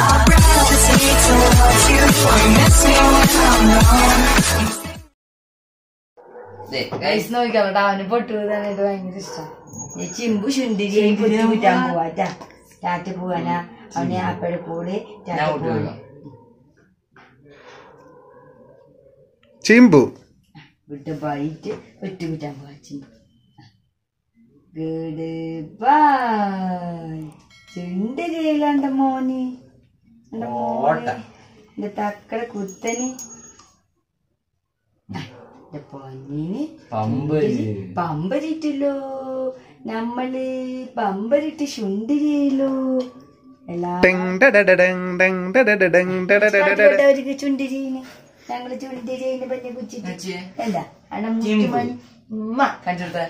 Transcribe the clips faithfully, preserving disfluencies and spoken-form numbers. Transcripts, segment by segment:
നോക്കിക്കോട്ടെ അവന് പൊട്ടു തന്നെ ഇത് ഭയങ്കര ഇഷ്ടം. ചിമ്പു ശുണ്ടിരിയും പൊട്ടി കുറ്റാൻ പോവാ. ടാറ്റ പോവാനാ അവനെ ആപ്പയുടെ കൂടെ ചിമ്പു വിട്ട് പോയിട്ട് ഒറ്റ കുറ്റാൻ പോവാ. Chimbu good bye. ചുണ്ടിരിയിലാണ്ട മോന് എന്റെ മോനെ എന്റെ തക്കട കുത്തന് പൊന്നിന് പമ്പരിട്ടല്ലോ. നമ്മള് പമ്പരിട്ട് ശുണ്ടിരിയല്ലോ. എല്ലാവർക്ക് ചുണ്ടിരീന് ഞങ്ങള് ചുണ്ടിരീന് പഞ്ഞ കുച്ചിട്ട് എന്താ അണ മുട്ടുമണി ഉമ്മ കണ്ടിട്ട്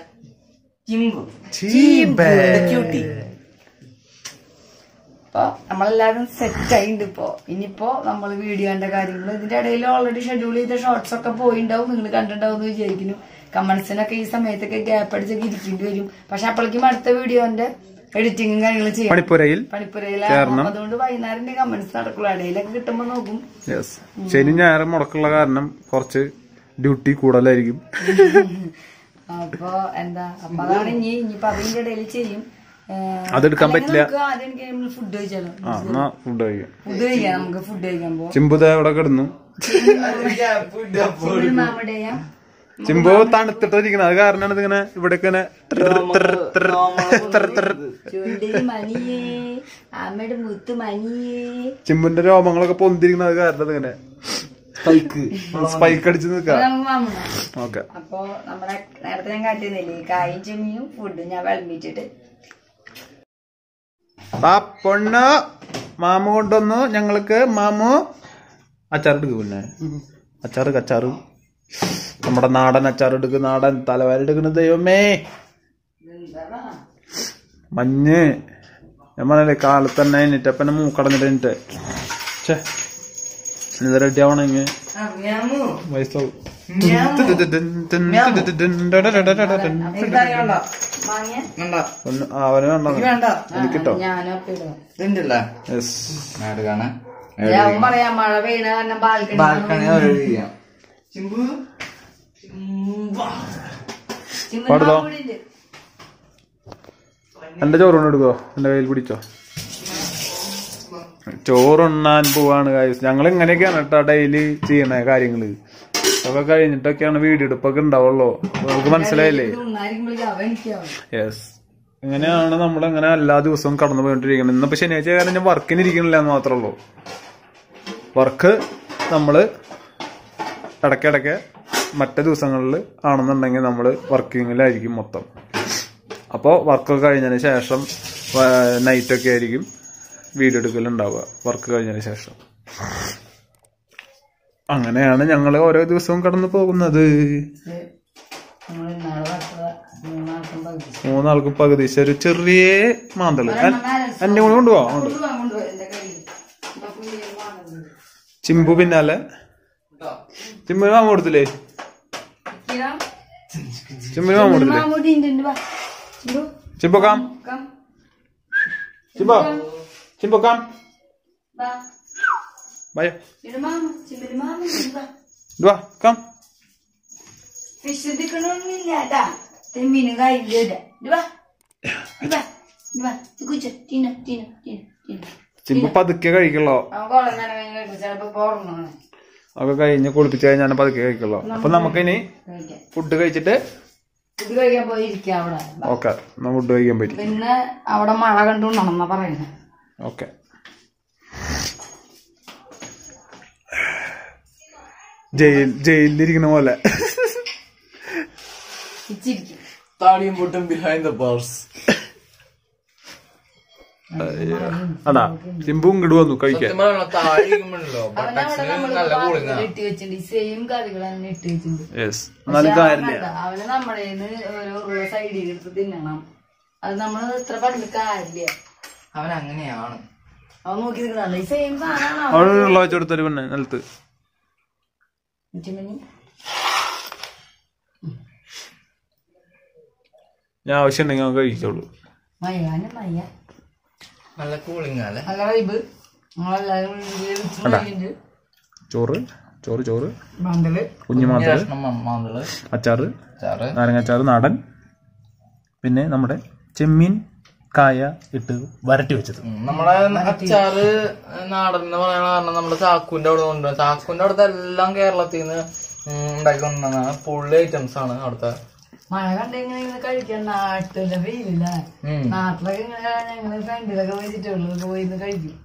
ഇപ്പൊ നമ്മളെല്ലാരും സെറ്റ് ആയിണ്ട്. ഇപ്പൊ ഇനിയിപ്പോ നമ്മള് വീഡിയോന്റെ കാര്യങ്ങൾ ഇതിന്റെ ഇടയിൽ ഓൾറെഡി ഷെഡ്യൂൾ ചെയ്ത ഷോർട്സ് ഒക്കെ പോയിണ്ടാവും. നിങ്ങൾ കണ്ടിട്ടുണ്ടാവും എന്ന് വിചാരിക്കുന്നു. കമന്റ്സിനൊക്കെ ഈ സമയത്തൊക്കെ ഗ്യാപ്പ് അടിച്ചൊക്കെ ഇരിക്കേണ്ടി വരും. പക്ഷെ അപ്പോഴേക്കും അടുത്ത വീഡിയോന്റെ എഡിറ്റിംഗും കാര്യങ്ങളും ചെയ്യും പണിപ്പുരയിൽ പണിപ്പുരയിലാണ്. അതുകൊണ്ട് വൈകുന്നേരം കമന്റ്സ് നടക്കുള്ളൂ. ഇടയിലൊക്കെ കിട്ടുമ്പോ നോക്കും. ശനി ഞായറും മുടക്കുള്ള കാരണം കുറച്ച് ഡ്യൂട്ടി കൂടുതലായിരിക്കും. അപ്പൊ എന്താ അപ്പൊ അതാണ് ഇനി ഇനിയിപ്പൊ അതിന്റെ ഇടയിൽ ചെയ്യും. അതെടുക്കാൻ പറ്റില്ല. ഫുഡ് കഴിച്ചാലോ? ഫുഡ് കഴിക്കാം. ഫുഡ് കഴിക്കാം. നമുക്ക് ഫുഡ് കഴിക്കാൻ പോവാം. ചിമ്പുത എവിടെ കിടന്നു? ചിമ്പു തണുത്തിട്ടിരിക്കണം. അത് കാരണമാണ് ഇതിങ്ങനെ ഇവിടെ ചിമ്പുന്റെ രോമങ്ങളൊക്കെ പൊന്തിരിക്കണം. അത് കാരണം ഇങ്ങനെ സ്പൈക്ക് അടിച്ച് നിൽക്കാം. ഓക്കെ. അപ്പൊ നമ്മുടെ നേരത്തെ ഞാൻ കാട്ടിയിരുന്നില്ലേ കായും ചെമ്മിയും ഫുഡും ഞാൻ വിളമ്പിച്ചിട്ട് പൊണ്ണ് മാമു കൊണ്ടുവന്നു ഞങ്ങൾക്ക്. മാമു അച്ചാർ എടുക്കും. പിന്നെ അച്ചാറ് കച്ചാറ് നമ്മുടെ നാടൻ അച്ചാർ എടുക്കും. നാടൻ തലവാരെടുക്കുന്ന ദൈവമേ. മഞ്ഞ് ഞാൻ പറഞ്ഞല്ലേ കാലത്ത് തന്നെ എന്നിട്ട് അപ്പനെ മൂക്കടഞ്ഞിട്ട് എന്നിട്ട് ചേ ഇത് റെഡി ആവണെങ്കിൽ വയസ്സാവും. അവന് വേണ്ട എനിക്കിട്ടോ. മഴ പെയ്യണ കാരണം ബാൽക്കണി പാടുതോ. എന്റെ ചോറുണ്ണ എടുക്കോ? എന്റെ കയ്യിൽ പിടിച്ചോ. ചോറുണ്ണാൻ പോവാണ് ഗൈസ്. ഞങ്ങൾ ഇങ്ങനെയൊക്കെയാണ് കേട്ടോ ഡെയിലി ചെയ്യണ കാര്യങ്ങള്. അതൊക്കെ കഴിഞ്ഞിട്ടൊക്കെയാണ് വീഡിയോ എടുപ്പൊക്കെ ഉണ്ടാവുള്ളൂ. നമുക്ക് മനസ്സിലായില്ലേ? യെസ്. ഇങ്ങനെയാണ് നമ്മളെങ്ങനെ എല്ലാ ദിവസവും കടന്നു പോയിക്കൊണ്ടിരിക്കുന്നത്. ഇന്നിപ്പോ ശനിയാഴ്ച കാരണം ഞാൻ വർക്കിന് ഇരിക്കണില്ല എന്ന് മാത്രമേ ഉള്ളൂ. വർക്ക് നമ്മള് ഇടയ്ക്കിടയ്ക്ക് മറ്റു ദിവസങ്ങളിൽ ആണെന്നുണ്ടെങ്കിൽ നമ്മൾ വർക്കിങ്ങിലായിരിക്കും മൊത്തം. അപ്പോൾ വർക്കൊക്കെ കഴിഞ്ഞതിന് ശേഷം നൈറ്റൊക്കെ ആയിരിക്കും വീഡിയോ എടുക്കലുണ്ടാവുക. വർക്ക് കഴിഞ്ഞതിന് ശേഷം അങ്ങനെയാണ് ഞങ്ങൾ ഓരോ ദിവസവും കടന്നു പോകുന്നത്. മൂന്നാൾക്കും പകുതി ഒരു ചെറിയ മാന്തള് എന്നെ കൂടെ കൊണ്ടുപോവാ. ചിമ്പു പിന്നാലെ. ചിമ്മിന് മാമ കൊടുത്തില്ലേ? ചിമ്മിന് മാമ കൊടുത്തില്ലേ? ചിമ്പോ കാം ചിമ്പോ ചിമ്പോ കാം ബൈ വാ കാം. ചിമ്പ് പതുക്കെ കഴിക്കല്ലോ. ഒക്കെ കഴിഞ്ഞ് കുളിപ്പിച്ച് കഴിഞ്ഞാൽ പതുക്കെ കഴിക്കല്ലോ. അപ്പൊ നമുക്കിനി ഫുഡ് കഴിച്ചിട്ട് ഓക്കെ ഫുഡ് കഴിക്കാൻ പറ്റും. പിന്നെ അവിടെ മഴ കണ്ടുകൊണ്ടാണെന്നാ പറയുന്നത്. ഓക്കെ. ജയിൽ ജയിലിലിരിക്കുന്ന പോലെ താടിയും പൊട്ടും ബിഹൈൻഡ് ദ ബാർസ്. അതാ ചിമ്പു ഇങ്ങോട്ട് വന്നു കഴിക്കാൻ. അവന് നമ്മുടെ സൈഡിൽ എടുത്ത് തിന്നണം. അത് നമ്മള് എത്ര പറഞ്ഞ കാര്യമില്ല. അവൻ അങ്ങനെയാണ്. അവൻ നോക്കി നിൽക്കുന്നതാണ്. ഈ സെയിം സാധനമാണ് അവിടെ വെച്ചെടുത്തൊരു പെണ്ണെ നിലത്ത്. ഞാൻ ആവശ്യം ഉണ്ടെങ്കിൽ അവൻ കഴിച്ചോളൂ. മയ്യാനും മയ്യ നല്ല കൂളിംഗ് അല്ലേ? നല്ല വൈബ്. നമ്മളെല്ലാരും ചോറ് ചോറ് ചോറ് മണ്ടല് കുഞ്ഞുമാന്തള് മാന്തള് അച്ചാറ് ചാറ് നാരങ്ങാച്ചാറ് നാടൻ, പിന്നെ നമ്മുടെ ചെമ്മീൻ കായ ഇട്ട് വരട്ടി വെച്ചത്. നമ്മളെ അച്ചാറ് നാടൻ എന്ന് പറയണ കാരണം നമ്മുടെ ചാക്കുവിന്റെ അവിടെ കൊണ്ടുവരും. ചാക്കുവിന്റെ അവിടുത്തെ എല്ലാം കേരളത്തിൽ നിന്ന് ഉണ്ടാക്കി കൊണ്ടുവന്നതാണ്. പുള്ളി ഐറ്റംസ് ആണ് അവിടുത്തെ. മഴ കണ്ടെങ്ങനെ ഇങ്ങനെ കഴിക്കാൻ നാട്ടിലെ വെയിലില്ല. നാട്ടിലൊക്കെ ഇങ്ങനെ ഞങ്ങള് ഫ്രണ്ടിലൊക്കെ വെച്ചിട്ടുള്ളൂ പോയി കഴിക്കും.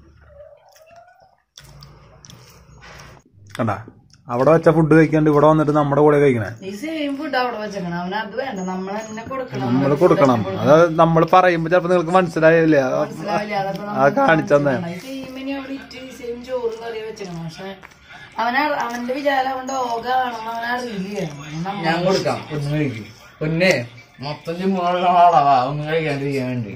കണ്ടാ അവിടെ വെച്ച ഫുഡ് കഴിക്കാണ്ട് ഇവിടെ വന്നിട്ട് നമ്മുടെ കൂടെ കഴിക്കണേ. ഈ സെയിം ഫുഡ് അവിടെ വെച്ചേക്കണം. അവന് അത് വേണ്ട, നമ്മൾ തന്നെ കൊടുക്കണം. നമ്മള് കൊടുക്കണം. അത് നമ്മൾ പറയുമ്പോ ചിലപ്പോ നിങ്ങൾക്ക് മനസ്സിലായില്ല, അത് കാണിച്ചെന്നേ. സെയിമിന് അവിടെ ഇറ്റ് സെയിം ചോറും കറി വെച്ചേക്കണം. പക്ഷെ അവന അവന്റെ വിചാരം അവന്റെ ഓകാണെന്ന് അവനറിയില്ല. ഞാൻ കൊടുക്കാം, ഒന്ന് കഴിക്കും. പൊന്നെ മൊത്തം ചുമ്മാളവാ ഒന്ന് കഴിക്കാണ്ടിരിക്കാൻ വേണ്ടി.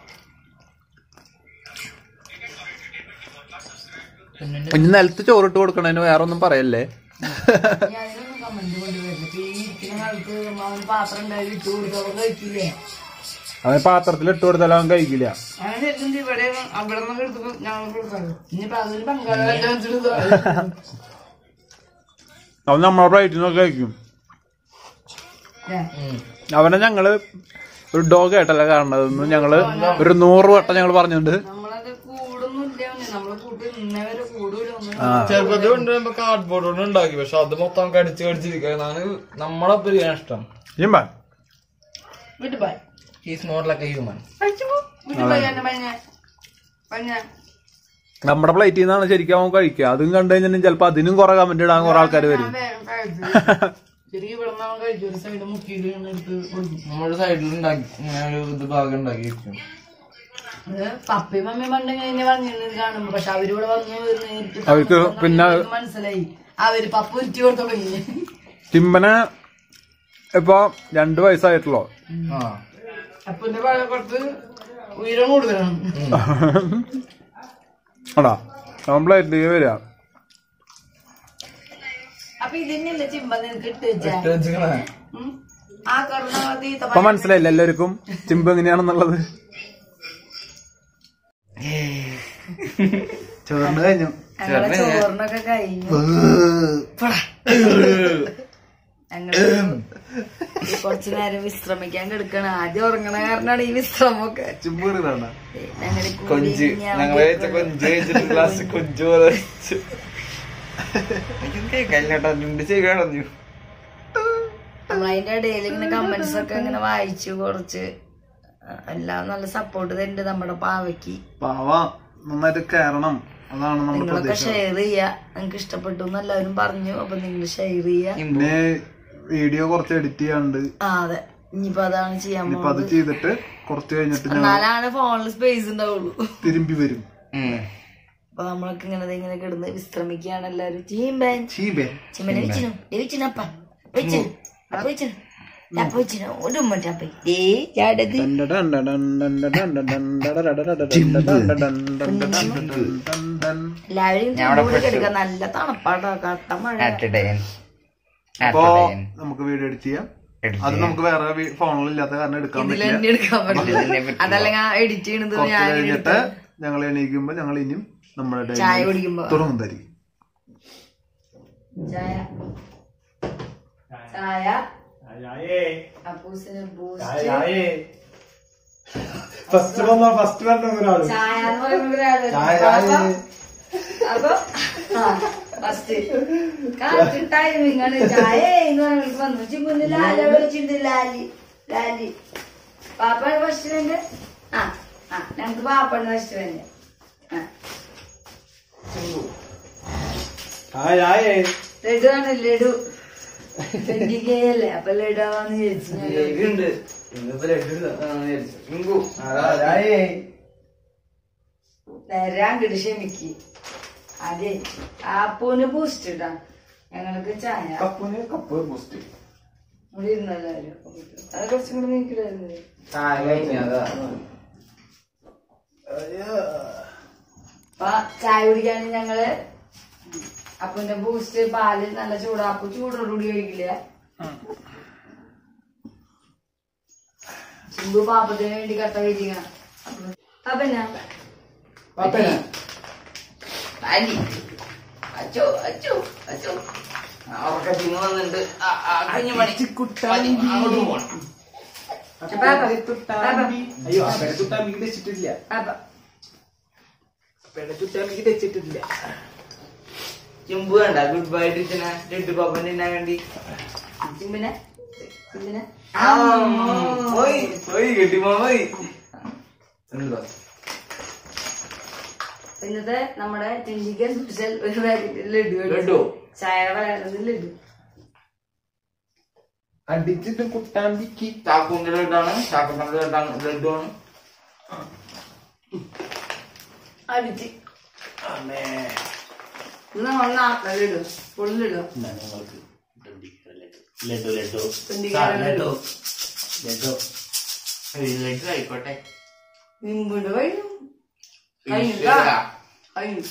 ഇനി നിലത്ത് ചോറിട്ട് കൊടുക്കണതിന് വേറെ ഒന്നും പറയല്ലേ. അതിനൊന്നും കമന്റ് കൊണ്ടുവരില്ല. ഈ ഇരിക്കുന്ന കാലത്ത് അവന് പാത്രം ഉണ്ടായി ഇട്ട് കൊടുത്തവൻ കഴിക്കില്ലേ. അവന് പാത്രത്തിൽ ഇട്ട് കൊടുത്താലും അവൻ കഴിക്കില്ല. അങ്ങനെ ശരിക്കും ഇവിടെ അവിടെ നിന്നൊക്കെ എടുത്ത് ഞങ്ങൾ കൊടുക്കാറ്. ഇനിയിപ്പൊ അതിന് പങ്കാളിയായിട്ട് അവൻ നമ്മളെ പ്ലേറ്റിനൊക്കെ കഴിക്കും. അവനെ ഞങ്ങള് ഒരു ഡോഗ് ആയിട്ടല്ല കാണുന്നത്. ഞങ്ങള് ഒരു നൂറ് വട്ടം ഞങ്ങൾ പറഞ്ഞിട്ടുണ്ട്. ചെറുപ്പത്തിൽ കൊണ്ടുവരുമ്പോ കാർഡ് ബോർഡ് കൊണ്ട് ഉണ്ടാക്കി. പക്ഷെ അത് മൊത്തം കടിച്ച് കടിച്ചിരിക്കാനാണ് നമ്മളെ പരിഗണന ഇഷ്ടം. He's more like a human. നമ്മുടെ പ്ലേറ്റിൽ നിന്നാണ് ശരിക്കും അവൻ കഴിക്കുക. അതും കണ്ടു കഴിഞ്ഞാൽ ചിലപ്പോ അതിനും കുറെ കമന്റ് ഇടാൻ കുറെ ആൾക്കാർ വരും. നമ്മുടെ സൈഡിൽ ഉണ്ടാക്കി ഇത് ഭാഗം ഉണ്ടാക്കി വെക്കും. പപ്പയും മമ്മിയും പണ്ടെങ്ങനെ പറഞ്ഞിരുന്നത് കാണുമ്പോ. പക്ഷെ അവരിവിടെ വന്ന് അവർക്ക് പിന്നെ മനസ്സിലായി അവര് പപ്പ ഉരുട്ടി കൊടുത്ത പയ്യ. ടിമ്പനെ ഇപ്പൊ രണ്ടു വയസ്സായിട്ടുള്ളോ. അപ്പന്റെ കുറച്ച് ഉയരം കൂടുതലാണ്. ആടാ അവൻ പ്ലേറ്റിലേക്ക് വരിക. അപ്പൊ ഇതിനല്ലേ ചിമ്പ നിനക്ക് ഇട്ട് വെച്ചാ ആ കർണാവതി ഇപ്പൊ മനസ്സിലായില്ല എല്ലാവർക്കും ചിമ്പ് എങ്ങനെയാണെന്നുള്ളത്. ചോറിന് കഴിഞ്ഞു. ചോറിനൊക്കെ കഴിഞ്ഞു. ഞങ്ങള് കുറച്ചു നേരം വിശ്രമിക്കാൻ കിടക്കണം. ആദ്യം ഉറങ്ങണ കാരണമാണ് ഈ വിശ്രമമൊക്കെ. കൊഞ്ച് ഞങ്ങള് കൊഞ്ച് കഴിച്ചിട്ട് ഗ്ലാസ് കൊഞ്ച് പോലെ നമ്മളതിന്റെ ഇടയിൽ ഇങ്ങനെ കമന്റ്സ് ഒക്കെ ഇങ്ങനെ വായിച്ചു കുറച്ച്. എല്ലാം നല്ല സപ്പോർട്ട് തരുന്നുണ്ട് നമ്മുടെ പാവയ്ക്ക്. പാവ നന്നായിട്ട് കയറണം, അതാണ് നിങ്ങളൊക്കെ ഷെയർ ചെയ്യാ. നിങ്ങൾക്ക് ഇഷ്ടപ്പെട്ടു എന്ന് എല്ലാവരും പറഞ്ഞു. അപ്പൊ നിങ്ങൾ ഷെയർ ചെയ്യാ. പിന്നെ വീഡിയോ കുറച്ച് എഡിറ്റ് ചെയ്യാണ്ട്. ആ അതെ, ഇനിയിപ്പോ അതാണ് ചെയ്യാൻ പോകുന്നത്. അത് ചെയ്തിട്ട് കുറച്ച് കഴിഞ്ഞിട്ട് എന്നാലാണ് ഫോണിൽ സ്പേസ് ഉണ്ടാവുള്ളൂ. തിരുമ്പി വരും. അപ്പൊ നമ്മളൊക്കെ ഇങ്ങനെ ഇങ്ങനെ കിടന്ന് വിശ്രമിക്കുകയാണ് എല്ലാരും. ചീമ്പൻ ചീമ്പനെ വെച്ചിനു വെച്ചിനപ്പ വെച്ചിനു വെച്ചിനു ടപ്പ വെച്ചിനു ഒരു ഉമ്മ ടപ്പ എല്ലാവരും കിടക്കാൻ നല്ല തണുപ്പാട്ടോ. കട്ട മഴ. അപ്പൊ നമുക്ക് വീഡിയോ എഡിറ്റ് ചെയ്യാം. അത് നമുക്ക് വേറെ ഫോണിൽ ഇല്ലാത്ത കാരണം എടുക്കാൻ പറ്റില്ല. അതല്ലെങ്കിൽ എഡിറ്റ് ചെയ്യണത് കഴിഞ്ഞിട്ട് ഞങ്ങൾ എണീക്കുമ്പോ ഞങ്ങൾ ഇനിയും നമ്മുടെ ചായ കുടിക്കുമ്പോ തുറന്നുണ്ടായിരിക്കും. ചായ ചായ അപ്പൂസിന് ബൂസ്റ്റ് ഫസ്റ്റ് വന്ന ഫസ്റ്റ് വന്ന ഒരാള് ചായ എന്ന് പറയുന്ന ഒരാള്. അപ്പൊ ഫസ്റ്റ് ടൈമിങ്ങാണ്. ചായ എന്ന് പറഞ്ഞ വന്നു. ചിമ്പുന്ന് ലാല വിളിച്ചിട്ടുണ്ട്. ലാലി ലാലി പാപ്പാണ് ഫസ്റ്റ് വേണ്ട. ആ ആ ഞങ്ങക്ക് പാപ്പാണ് ഫസ്റ്റ് വേണ്ട. ലഡു ആണ് ലഡു. അല്ലേ അപ്പൊ ലഡുവാന്ന് ചോദിച്ചു. തരാൻ കിട്ടി ക്ഷമിക്ക്. അതെ ആപ്പൂന് ബൂസ്റ്റ് ഇട്ടാ. ഞങ്ങൾക്ക് ചായ കപ്പ് ബൂസ്റ്റ് ഇവിടെ ഇരുന്നല്ലാരും. അത് കുറച്ചും കൂടെ നീക്കിടായിരുന്നു. അപ്പൊ ചായ കുടിക്കാനും ഞങ്ങള് അപ്പൂന്റെ ബൂസ്റ്റ് പാല് നല്ല ചൂടാ. അപ്പു ചൂടോടുകൂടി കഴിക്കില്ല. ചിമ്പു പാപ്പത്തിന് വേണ്ടി കട്ട കഴിക്കണം. പാപ്പന അരി അച്ചോ അച്ചോ അച്ചോ ഉറക്കത്തിന് വന്നിട്ട് കുഞ്ഞു മണി അങ്ങോട്ട് പോകണം. അയ്യോ പെടത്തുട്ടാമിക്ക് തെച്ചിട്ടില്ല, പെടത്തുട്ടാമിക്ക് തെച്ചിട്ടില്ല. ചിമ്പു വേണ്ട ഗുഡ് ബൈ ടിച്ചന ടെഡ് പാപ്പൻ തിന്നാൻ വേണ്ടി. ചിമ്പിനെ ചിമ്പിനെ പോയി പോയി കെട്ടിപ്പോ പോയി. ഇന്നത്തെ നമ്മുടെ ചിന്തിക്കൻ സ്പെഷ്യൽ ഒരു പാക്കറ്റ് ലഡു ലഡു ചായയുടെ വരാറുണ്ട് ലഡു അടിച്ചിട്ട് കുട്ടാമ്പിക്ക് ചാക്കുന്റെ ലഡാണ്, ചാക്കുന്റെ ലഡാണ് ലഡു ആണ്. അടിച്ച് ഇന്ന് നമ്മൾ നാട്ടിലെ ലഡു പൊള്ളിടോ ലഡു ലഡു ലഡു ലഡു ആയിക്കോട്ടെ. നിമ്പുണ്ട് കഴിഞ്ഞു കഴിഞ്ഞു കഴിഞ്ഞു.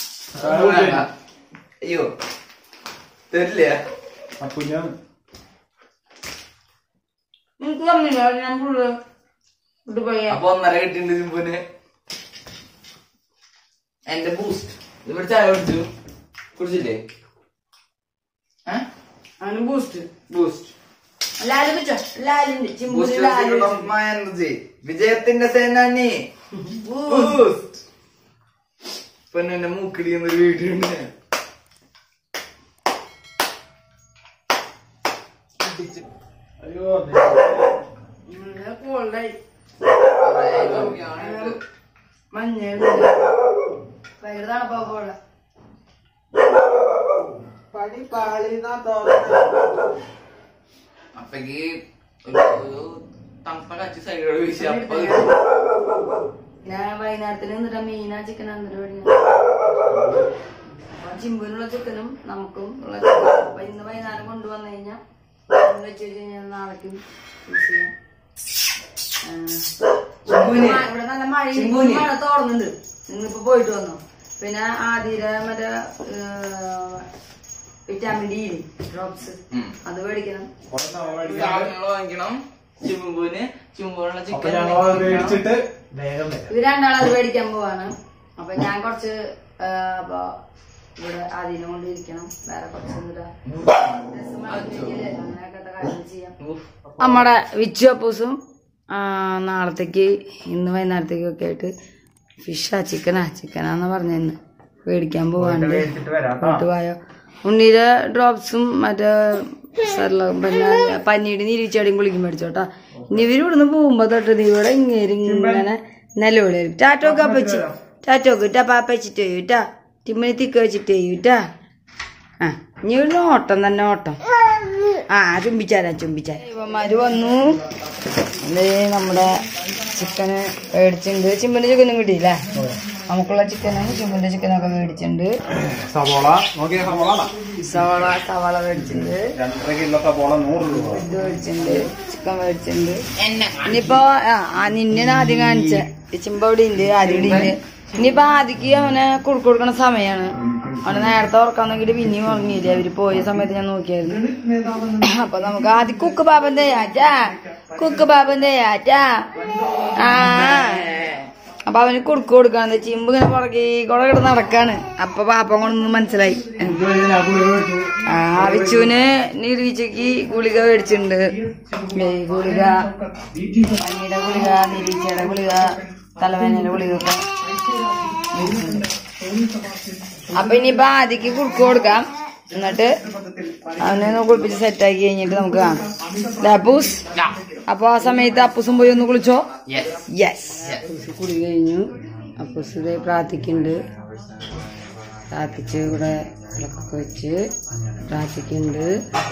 അയ്യോ തരില്ല. അപ്പൊ ഞാൻ നിനക്ക് തന്നില്ല ഞാൻ ഫുള്ള് ഇത് പറയാം. അപ്പൊ ഒന്നര കിട്ടിണ്ട് ചിമ്പുന്. എന്റെ ബൂസ്റ്റ് ഇവിടെ ചായ കുടിച്ചു കുടിച്ചില്ലേ? അവന് ബൂസ്റ്റ് ബൂസ്റ്റ് ലാല് വെച്ചോ ലാലിന്റെ ചിമ്പുന് ലാല് എനർജി വിജയത്തിന്റെ സേനാനി ബൂസ്റ്റ്. ഇപ്പൊ എന്റെ മൂക്കിടി എന്നൊരു വീഡിയോ ഉണ്ട്. അയ്യോ കോൾഡായി മഞ്ഞ ഭയങ്കര തണുപ്പാ പോലെ പടി പാളിന്നാ അപ്പക്ക് ഒരു തണുത്ത കച്ചി സൈഡോട് വീശി അപ്പൊ ഞാൻ വൈകുന്നേരത്തിന് എന്നിട്ടാ മീനാ ചിക്കൻ എന്നിട്ട് ചിമ്പുനുള്ള ചിക്കനും നമുക്കും ഉള്ള ചിക്കൻ അപ്പൊ ഇന്ന് വൈകുന്നേരം കൊണ്ടുവന്നു കഴിഞ്ഞാൽ വെച്ച് കഴിഞ്ഞാൽ നാളേക്കും യൂസ് ചെയ്യാം. ഇവിടെ നല്ല മഴ മഴ തോർന്നുണ്ട്. ഇന്നിപ്പോ പോയിട്ട് വന്നു. പിന്നെ ആദ്യത്തെ മറ്റേ വിറ്റാമിൻ ഡി ഡ്രോപ്സ് അത് മേടിക്കണം. സാധനങ്ങൾ വാങ്ങിക്കണം. ചിമ്പുവിന് ചിമ്പുവിനുള്ള ചിക്കൻ മേടിച്ചിട്ട് വേഗം ഇവര് രണ്ടാളും അത് മേടിക്കാൻ പോവാണ്. അപ്പൊ ഞാൻ കുറച്ച് അപ്പൊ ഇവിടെ ആദ്യം കൊണ്ടിരിക്കണം. വേറെ കുറച്ച് അങ്ങനെയൊക്കെ കാര്യങ്ങൾ ചെയ്യാം. നമ്മുടെ വിച്ചു അപ്പൂസും നാളത്തേക്ക് ഇന്ന് വൈകുന്നേരത്തേക്കും ഒക്കെ ആയിട്ട് ഫിഷാ ചിക്കനാ ചിക്കനാന്ന് പറഞ്ഞിന്ന് മേടിക്കാൻ പോവാണ്ട്. പോയിട്ട് പോയോ ഉണ്ണീരെ ഡ്രോപ്സും മറ്റേ പിന്നെ പന്നീട് നിരീച്ചടിയും കുളിക്കും മേടിച്ചോട്ടാ. ഇനി ഇവര് ഇവിടുന്ന് പോകുമ്പോ തൊട്ട് ഇവിടെ ഇങ്ങനെ ഇങ്ങനെ നിലവിളി ടാറ്റോക്ക് അപ്പച്ചി ടാറ്റോക്ക് ഇട്ടാ പാപ്പച്ചിട്ട് ചെയ്യൂട്ടാ തിമ്മനി തിക്ക് വെച്ചിട്ട് ചെയ്യൂട്ടാ. ആ ഇനി ഒരു ഓട്ടം തന്നെ ഓട്ടം. ആ ചുംബിച്ചാരാ ചുംബിച്ചാര ഇവന്മാര് വന്നു. ഇത് നമ്മുടെ ചിക്കന് മേടിച്ചിട്ടുണ്ട്. ചിമ്പിന്റെ ചിക്കനും കിട്ടിയില്ലേ? നമുക്കുള്ള ചിക്കനും ചിമ്പിന്റെ ചിക്കനൊക്കെ മേടിച്ചിട്ടുണ്ട്. സവാള നോക്കിയ സവാള സവാള സവാള മേടിച്ചിട്ടുണ്ട്. രണ്ടര കിലോ സവാള നൂറ് രൂപ. ഇത് മേടിച്ചിട്ടുണ്ട്. ചിക്കൻ മേടിച്ചിട്ടുണ്ട്. ഇനിയിപ്പോ ആ നിന്നെ ആദ്യം കാണിച്ച ചിമ്പ ഇവിടെ ഉണ്ട്. ആദ്യം ഇവിടെ ഉണ്ട്. ഇനിയിപ്പൊ ആദ്യക്ക് അവനെ കുറുക്ക് കൊടുക്കണ സമയാണ്. അവനെ നേരത്തെ ഉറക്കാൻ നോക്കിട്ട് പിന്നെയും ഉറങ്ങിയില്ല. അവര് പോയ സമയത്ത് ഞാൻ നോക്കിയായിരുന്നു. അപ്പൊ നമുക്ക് ആദ്യം കുക്ക് പാപ്പൻ തയ്യാറ്റാ കുക്ക് പാപ്പൻ തയ്യാറ്റാ. ആ അപ്പൊ അവന് കുറുക്ക് കൊടുക്കാന്ന് ചിമ്പ് ഇങ്ങനെ പുറകെ കൂടെ കിടന്ന് നടക്കാണ്. അപ്പൊ പാപ്പൻ കൊണ്ടൊന്നും മനസ്സിലായി. ആ വിച്ചുവിന് നിരീച്ചക്ക് ഗുളിക മേടിച്ചിട്ടുണ്ട്. ഗുളിക പനിയുടെ ഗുളിക നിരീച്ചയുടെ ഗുളിക തലവേദനയുടെ ഗുളിക ഒക്കെ. അപ്പൊ ഇനിയിപ്പൊ ആദ്യക്ക് കുറുക്ക് കൊടുക്കാം. എന്നിട്ട് അവനെ കുളിപ്പിച്ച് സെറ്റാക്കി കഴിഞ്ഞിട്ട് നമുക്ക് കാണാം. അപ്പൂസ് അപ്പൊ ആ സമയത്ത് അപ്പൂസും പോയി ഒന്ന് കുളിച്ചോ? യെസ്. അപ്പൂസ് കുളി കഴിഞ്ഞു. അപ്പൂസ് ഇത് പ്രാർത്ഥിക്കുന്നുണ്ട്. പ്രാർത്ഥിച്ച് ഇവിടെ വിളക്കൊക്കെ വെച്ച് പ്രാർത്ഥിക്കുന്നുണ്ട്.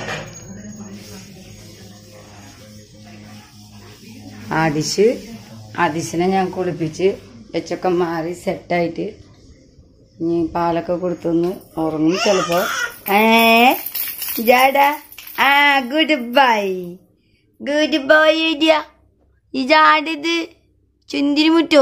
ആദിശ് ആദിശിനെ ഞാൻ കുളിപ്പിച്ച് വെച്ചൊക്കെ മാറി സെറ്റായിട്ട് ഇനി പാലൊക്കെ കൊടുത്തൊന്ന് ഉറങ്ങും ചിലപ്പോ. ഏ ജാടാ ആ good bye good bye idea ഇജാടിത് ചുന്തിരി മുറ്റോ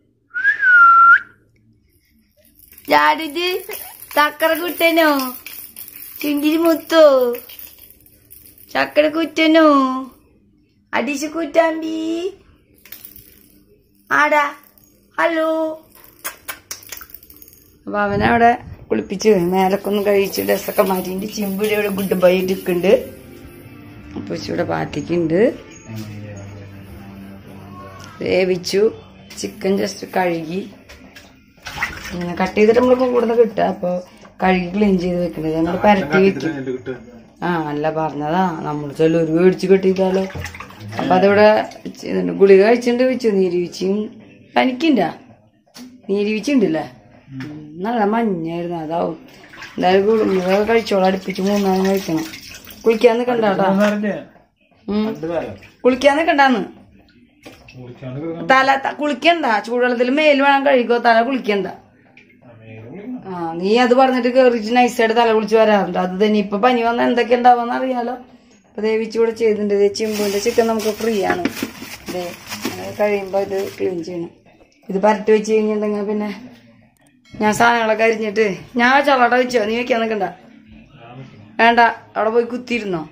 ജാടിത് ചക്കര കുട്ടനോ ചുന്തിരി മുത്തോ ചക്കര കുറ്റനോ അടിച്ച് കുറ്റാമ്പി ആടാ ഹലോ അപ്പൊ അവനവിടെ കുളിപ്പിച്ച് മേലൊക്കെ ഒന്ന് കഴിച്ച് ഡ്രസ്സൊക്കെ മാറ്റിയിട്ട് ചിമ്പിടെ ഇവിടെ ഗുഡ് ബൈ ഇരിക്കുന്നുണ്ട്. അപ്പൊ ഇവിടെ പാറ്റിക്കുണ്ട്. വേവിച്ചു. ചിക്കൻ ജസ്റ്റ് കഴുകി ഇങ്ങനെ കട്ട് ചെയ്തിട്ട് നമ്മളിപ്പോ ഇവിടുന്ന് കിട്ടുക. അപ്പൊ കഴുകി ക്ലീൻ ചെയ്ത് വെക്കണത് ഞങ്ങൾ പരട്ടി വെക്കും. ആ അല്ല പറഞ്ഞതാ നമ്മൾ ചിലർ മേടിച്ച് കെട്ടിയിട്ടാലോ. അപ്പൊ അതിവിടെ ഗുളിക കഴിച്ചിട്ടുണ്ട് വെച്ചു. നീരിവിച്ചും പനിക്കണ്ട നീരിവിച്ചുണ്ടല്ലേ. നല്ല മഞ്ഞായിരുന്നു. അതാവും എന്തായാലും ഗുളിക കഴിച്ചോളാം. അടുപ്പിച്ച് മൂന്നാമത് കഴിക്കണം. കുളിക്കാൻ നിക്കണ്ടാട്ടാ. കുളിക്കാൻ നിക്കണ്ടാന്ന്. തല കുളിക്കണ്ട. ചൂടുവെള്ളത്തിൽ മേല് വേണം കഴുകോ. തല കുളിക്കണ്ട. ആ നീ അത് പറഞ്ഞിട്ട് കേറിയിട്ട് നൈസായിട്ട് തല കുളിച്ച് വരാറുണ്ട്. അത് തന്നെ ഇപ്പൊ പനി വന്ന എന്തൊക്കെ ഉണ്ടാവുമെന്ന് അറിയാലോ. അപ്പൊ ദേവിച്ച് ഇവിടെ ചെയ്തിട്ടുണ്ട്. ചിമ്പുവിന്റെ ചിക്കൻ നമുക്ക് ഫ്രീ ആണ്. അതെ കഴിയുമ്പോ ഇത് ക്ലീൻ ചെയ്യണം. ഇത് പരട്ടി വെച്ച് കഴിഞ്ഞിട്ടുണ്ടെങ്കിൽ പിന്നെ ഞാൻ സാധനങ്ങളൊക്കെ അരിഞ്ഞിട്ട് ഞാൻ ചളട വെച്ചോ. നീ വെക്കാൻ നിൽക്കണ്ട. വേണ്ട അവിടെ പോയി കുത്തിയിരുന്നോ.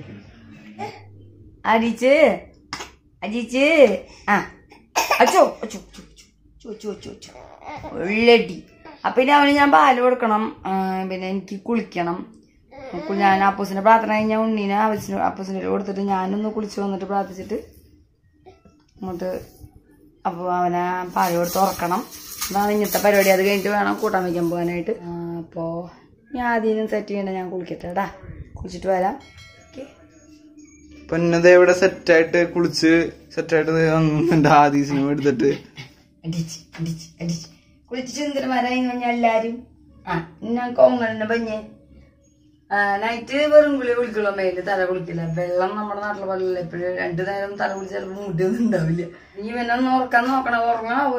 അരിച്ച് അരിച്ച് ആ അച്ചോ അച്ചോ ചോച്ചു ചോച്ചു ചോച്ചു ഉള്ളടി. അപ്പൊ ഇനി അവന് ഞാൻ പാല് കൊടുക്കണം. പിന്നെ എനിക്ക് കുളിക്കണം. ഞാൻ അപ്പൂസിന്റെ പ്രാർത്ഥന കഴിഞ്ഞാൽ ഉണ്ണീനെ ആവശ്യം അപ്പൂസിന്റെ കൊടുത്തിട്ട് ഞാനൊന്ന് കുളിച്ച് വന്നിട്ട് പ്രാർത്ഥിച്ചിട്ട് അങ്ങോട്ട് അപ്പൊ അവനെ പാല് കൊടുത്ത് ഉറക്കണം. അതാണ് ഇങ്ങനത്തെ പരിപാടി. അത് കഴിഞ്ഞിട്ട് വേണം കൂട്ടാൻ വയ്ക്കാൻ പോകാനായിട്ട്. അപ്പോ ഞാൻ ആദ്യം സെറ്റ് ചെയ്യണ്ട. ഞാൻ കുളിക്കട്ടെ ടാ. കുളിച്ചിട്ട് വരാം. പൊന്നത് ഇവിടെ സെറ്റായിട്ട് കുളിച്ച് സെറ്റായിട്ട് എന്റെ ആദ്യ സിനിമ എടുത്തിട്ട് അടിച്ച് അടിച്ച് അടിച്ച് കുളിച്ച് സുന്ദരമാരായി കഴിഞ്ഞാൽ എല്ലാരും ആ ഞാൻ കോങ്ങലിന്റെ പഞ്ഞ് നൈറ്റ് വെറും കുളി കുളിക്കുള്ള മേല് തല കുളിക്കില്ല. വെള്ളം നമ്മുടെ നാട്ടിലെ പോലെയല്ല. എപ്പോഴും രണ്ടു നേരം തല കുളിച്ച് ചിലപ്പോ മുടിയൊന്നും ഉണ്ടാവില്ല. നീ പിന്നെ ഉറക്കാൻ നോക്കണം. ഉറങ്ങാവോ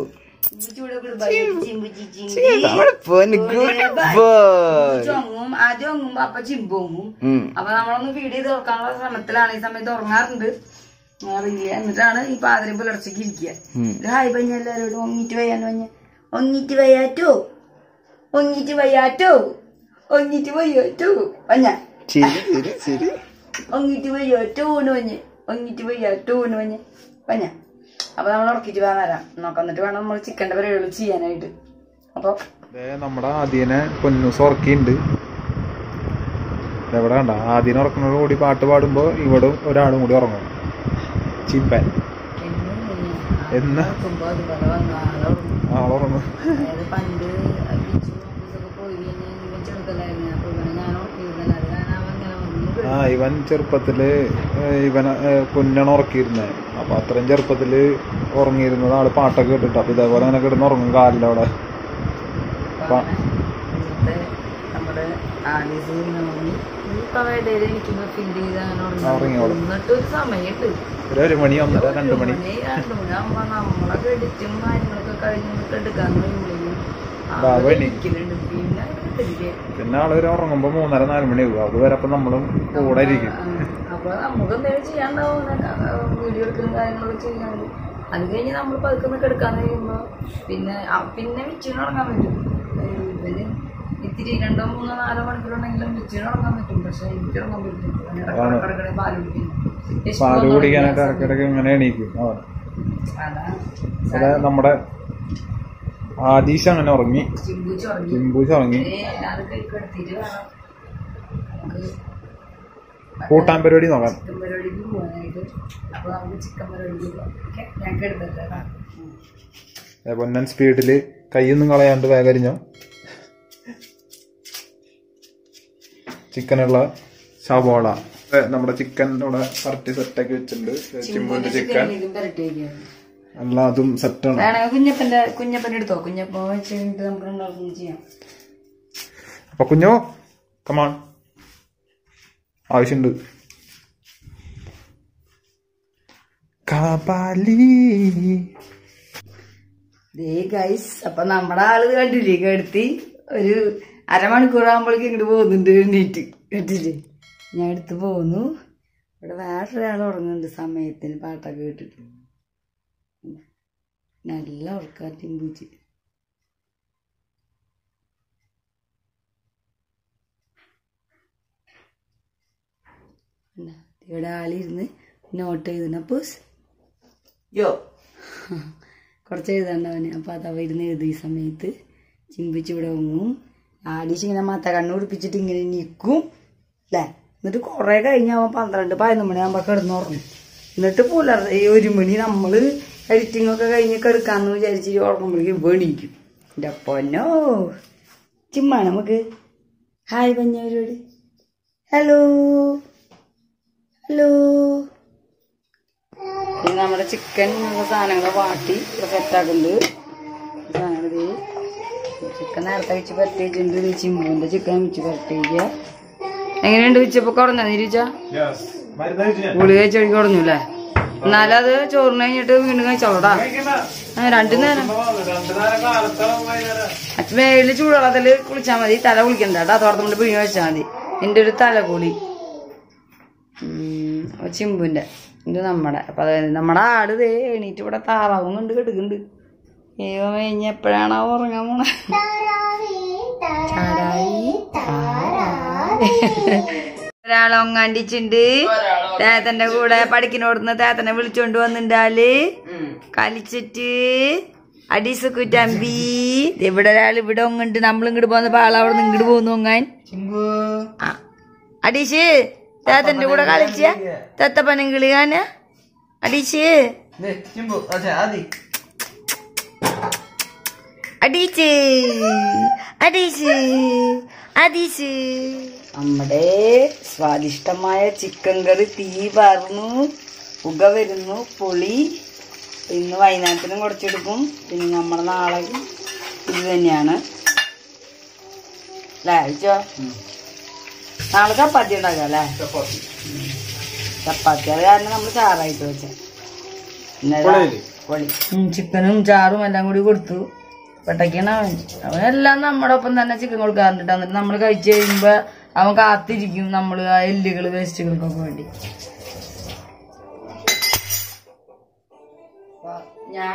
ചൊങ്ങും. ആദ്യം ഒങ്ങുമ്പോ അപ്പൊ ചിമ്പ് ഒങ്ങും. അപ്പൊ നമ്മളൊന്ന് ഫീഡ് ചെയ്ത് ഉറക്കാനുള്ള ശ്രമത്തിലാണ്. ഈ സമയത്ത് ഉറങ്ങാറുണ്ട്. അറിയില്ല. എന്നിട്ടാണ് ഈ പാതിരി പുലർച്ചയ്ക്ക് ഇരിക്കുക. ഇത് ഹായ് പഞ്ഞ എല്ലാവരോടും ഒങ്ങിട്ട് വയ്യാന്ന് പഞ്ഞ ഒങ്ങിട്ട് വയ്യാറ്റോ ഒങ്ങിട്ട് വയ്യാറ്റോ ഒങ്ങിട്ട് വയ്യാറ്റോ പഞ്ഞ ഒങ്ങിട്ട് വയ്യാറ്റോന്ന് പഞ്ഞ് ഒങ്ങിട്ട് വയ്യാറ്റോന്ന് പഞ്ഞ് പഞ്ഞ. അപ്പൊ നമ്മൾ ഉറക്കിട്ട് വേണം വരാം നോക്കാം. എന്നിട്ട് വേണം നമ്മൾ ചിക്കന്റെ പരിപാടികൾ ചെയ്യാനായിട്ട്. അപ്പൊ നമ്മുടെ ആദ്യനെ പൊന്നൂസ് ഉറക്കിണ്ട്. എവിടെ കണ്ട ആദ്യം ഉറക്കുന്നതോട് കൂടി പാട്ട് പാടുമ്പോ ഇവിടെ ഒരാളും കൂടി ഉറങ്ങും. ചിമ്പൻ എന്നാ ആളുറങ്ങും. പണ്ട് പോയി ചെറുതല്ലായിരുന്നു. അപ്പൊ ഇവനെ ഞാൻ ഉറക്കിയിരുന്നില്ല. അത് കാരണം അവൻ ആ ഇവൻ ചെറുപ്പത്തില് ഇവൻ പൊന്നാണ് ഉറക്കിയിരുന്നത്. അപ്പൊ അത്രയും ചെറുപ്പത്തില് ഉറങ്ങിയിരുന്നത് ആള് പാട്ടൊക്കെ കേട്ടിട്ട്. അപ്പൊ ഇതേപോലെ അങ്ങനെ കിടന്ന് ഉറങ്ങും കാലിന്റെ അവിടെ. നമ്മുടെ എന്നിട്ടൊരു സമയത്ത് ഒരു മണി ഒന്നര രണ്ടു മണി നമ്മളെ ക്രെഡിറ്റും കാര്യങ്ങളൊക്കെ കഴിഞ്ഞിട്ട് എടുക്കാന്ന് പിന്നെ ആള് ഉറങ്ങുമ്പോ മൂന്നര നാല് മണിയാകും. അത് വരെ അപ്പൊ നമ്മളും കൂടെ ഇരിക്കും. അപ്പൊ നമുക്ക് എന്തെങ്കിലും ചെയ്യാണ്ടാവും. വീഡിയോ എടുക്കുന്ന കാര്യങ്ങളൊക്കെ ചെയ്യാണ്ട് അത് കഴിഞ്ഞ് നമ്മൾ പതുക്കെ എടുക്കാൻ കഴിയുമ്പോ പിന്നെ പിന്നെ വിച്ചിന് ഉറങ്ങാൻ പറ്റും. ഇവന് ഇത്തിരി രണ്ടോ മൂന്നോ നാലോ മണിക്കൂറുണ്ടെങ്കിലും വിച്ചിന് ഉറങ്ങാൻ പറ്റും. പക്ഷെ എനിക്ക് ഉറങ്ങാൻ പറ്റും. പാല് കുടിക്കും. പാല് കുടിക്കാനായിട്ട് ഇടയ്ക്കിടയ്ക്ക് ഇങ്ങനെ എണീക്കും. അതെ നമ്മുടെ ആദീശ് അങ്ങനെ ഉറങ്ങി. ചിമ്പൂച്ച് ഉറങ്ങി. കൂട്ടാൻ പരിപാടി നോക്കാം. പൊന്നൻ സ്പീഡില് കൈയൊന്നും കളയാണ്ട് വേഗരിഞ്ഞോ. ചിക്കനുള്ള സവോള നമ്മുടെ ചിക്കൻ ഇവിടെ പരട്ടി സെറ്റാക്കി വെച്ചിട്ടുണ്ട്. ചിമ്പുവിന്റെ ചിക്കൻ എല്ലാം അതും സെറ്റാണ്. കുഞ്ഞപ്പന്റെ കുഞ്ഞപ്പന്റെ എടുത്തോ. കുഞ്ഞപ്പ വെച്ച് കഴിഞ്ഞിട്ട് നമുക്ക് രണ്ടാൾക്കും ചെയ്യാം. അപ്പൊ കുഞ്ഞോ കമാൺ ആവശ്യമുണ്ട്. അപ്പൊ നമ്മുടെ ആള് കണ്ടില്ലേ കെടുത്തി ഒരു അരമണിക്കൂർ ആകുമ്പോഴേക്കും ഇങ്ങോട്ട് പോകുന്നുണ്ട്. എണ്ണീറ്റ് കേട്ടില്ലേ ഞാൻ എടുത്ത് പോന്നു. ഇവിടെ വേറൊരാൾ ഉറങ്ങുന്നുണ്ട് സമയത്തിന് പാട്ടൊക്കെ കേട്ടിട്ട്. നല്ല ഉറക്കം ചിമ്പൂച്ച്. ഇവിടെ ആളിരുന്ന് നോട്ട് എഴുതണ പൂസ് യോ കുറച്ച് എഴുതാണ്ടവന്. അപ്പൊ അതവ ഇരുന്ന് എഴുതി ഈ സമയത്ത് ചിമ്പിച്ച് ഇവിടെ ഒങ്ങും. ആടിച്ച് ഇങ്ങനെ മത്ത കണ്ണ് പിടിപ്പിച്ചിട്ട് ഇങ്ങനെ നിൽക്കും അല്ലേ. എന്നിട്ട് കുറെ കഴിഞ്ഞാൽ പന്ത്രണ്ട് പതിനൊന്ന് മണിയാകുമ്പോൾ കിടന്നുറങ്ങും. എന്നിട്ട് പുലർച്ചെ ഈ ഒരു മണി നമ്മൾ എഡിറ്റിംഗ് ഒക്കെ കഴിഞ്ഞ് കിടക്കാന്ന് വിചാരിച്ചിട്ട് ഉറങ്ങുമ്പോഴേക്കും വേണിക്കും. എൻ്റെ പൊന്നോ ചുമ്മാ നമുക്ക് ഹായ് പഞ്ഞവരോട് ഹലോ ഹലോ. പിന്നെ നമ്മുടെ ചിക്കൻ സാധനങ്ങൾ വാട്ടി സെറ്റാക്കുന്നുണ്ട്. സാധനങ്ങൾ ചിക്കൻ നേരത്തെ വെച്ച് പരത്തേച്ചിട്ടുണ്ട്. ചിമ്പുവിന്റെ ചിക്കൻ വെച്ച് പരത്തേക്കുക. എങ്ങനെയുണ്ട് വെച്ചപ്പോ കുറഞ്ഞ നിരിച്ച ഗുളി കഴിച്ച് കഴിച്ച് കുറഞ്ഞു അല്ലേ. എന്നാലും അത് ചോറിന് കഴിഞ്ഞിട്ട് വീണ്ടും കഴിച്ചോളടാ. രണ്ടു നേരം മേളില് ചൂടുവെള്ളത്തില് കുളിച്ചാൽ മതി. തല കുളിക്കണ്ട കേട്ടോ. തോർത്തുകൊണ്ട് പിഴിഞ്ഞ് വെച്ചാൽ മതി. എന്റെ ഒരു തലകുളി ചിമ്പുന്റെ ഇത് നമ്മുടെ. അപ്പൊ അതായത് നമ്മുടെ ആട് ദേ എണീറ്റ് ഇവിടെ താറാവും കണ്ട് കിടക്കുന്നുണ്ട്. ഏവ കഴിഞ്ഞ എപ്പോഴാണോ ഉറങ്ങാൻ പോണ. ഒരാളെ ഒങ്ങാണ്ടിച്ചുണ്ട്. തേത്തന്റെ കൂടെ പഠിക്കുന്നോടുന്ന് തേത്തനെ വിളിച്ചോണ്ട് വന്നിണ്ടാല് കളിച്ചിട്ട് അടിസുക്കുറ്റമ്പി. ഇവിടെ ഒരാൾ ഇവിടെ ഒങ്ങണ്ട്. നമ്മൾ ഇങ്ങോട്ട് പോകുന്നപ്പോ ആളവിടെ നിന്ന് ഇങ്ങോട്ട് പോകുന്നു ഒങ്ങാൻ. അടീഷ് തേത്തന്റെ കൂടെ കളിച്ച തത്തപ്പനം കിളിയാന അടീഷ് അടീച്ച് അടീച്ച് അടീച്ച്. നമ്മുടെ സ്വാദിഷ്ടമായ ചിക്കൻ കറി തീ പാർന്നു പുക വരുന്നു പൊളി. ഇന്ന് വൈകുന്നേരത്തിനും കുറച്ചെടുക്കും. പിന്നെ നമ്മുടെ നാളെ ഇത് തന്നെയാണ് അല്ലേ അയച്ചോ. നാളെ ചപ്പാത്തി ഉണ്ടാക്കാം അല്ലേ. ചപ്പാത്തി അത് കാരണം നമ്മൾ ചാറായിട്ട് വെച്ച പൊളി. ചിക്കനും ചാറും എല്ലാം കൂടി കൊടുത്തു. പെട്ടയ്ക്കാണ് അവൻ. അവനെല്ലാം നമ്മുടെ ഒപ്പം തന്നെ ചിക്കൻ കൊടുക്കാറുണ്ട്. എന്നിട്ട് നമ്മൾ കഴിച്ചു കഴിയുമ്പോ അവൻ കാത്തിരിക്കും നമ്മള് ആ എല്ലുകള് വേസ്റ്റുകൾക്കൊക്കെ വേണ്ടി. ഞാൻ